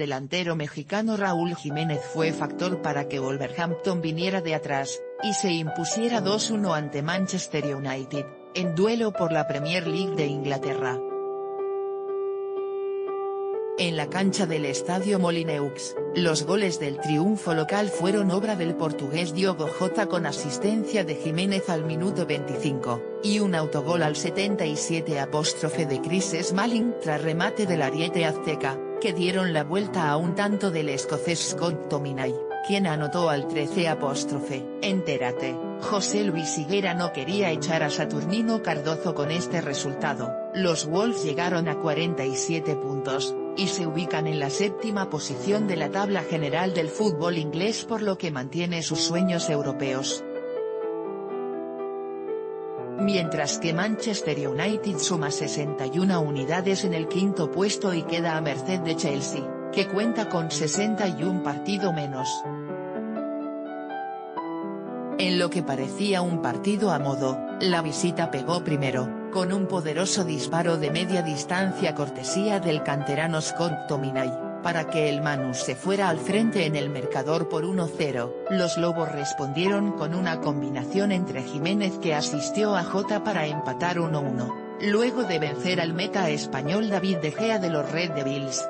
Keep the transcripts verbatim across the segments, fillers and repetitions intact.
delantero mexicano Raúl Jiménez fue factor para que Wolverhampton viniera de atrás, y se impusiera dos uno ante Manchester United, en duelo por la Premier League de Inglaterra. En la cancha del Estadio Molineux, los goles del triunfo local fueron obra del portugués Diogo Jota con asistencia de Jiménez al minuto veinticinco, y un autogol al setenta y siete de Chris Smalling tras remate del ariete azteca, que dieron la vuelta a un tanto del escocés Scott McTominay, quien anotó al trece. Entérate, José Luis Higuera no quería echar a Saturnino Cardozo con este resultado. Los Wolves llegaron a cuarenta y siete puntos, y se ubican en la séptima posición de la tabla general del fútbol inglés, por lo que mantiene sus sueños europeos. Mientras que Manchester United suma sesenta y una unidades en el quinto puesto y queda a merced de Chelsea, que cuenta con sesenta y un partido menos. En lo que parecía un partido a modo, la visita pegó primero, con un poderoso disparo de media distancia cortesía del canterano Scott McTominay, para que el Manus se fuera al frente en el marcador por uno cero. Los Lobos respondieron con una combinación entre Jiménez que asistió a Jota para empatar uno uno, luego de vencer al meta español David De Gea de los Red Devils.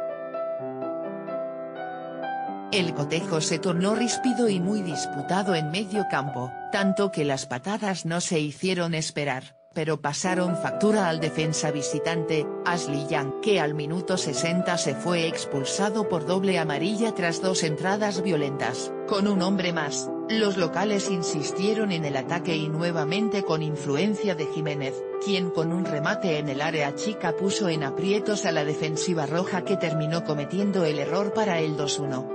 El cotejo se tornó ríspido y muy disputado en medio campo, tanto que las patadas no se hicieron esperar, pero pasaron factura al defensa visitante, Ashley Young, que al minuto sesenta se fue expulsado por doble amarilla tras dos entradas violentas. Con un hombre más, los locales insistieron en el ataque y nuevamente con influencia de Jiménez, quien con un remate en el área chica puso en aprietos a la defensiva roja, que terminó cometiendo el error para el dos uno.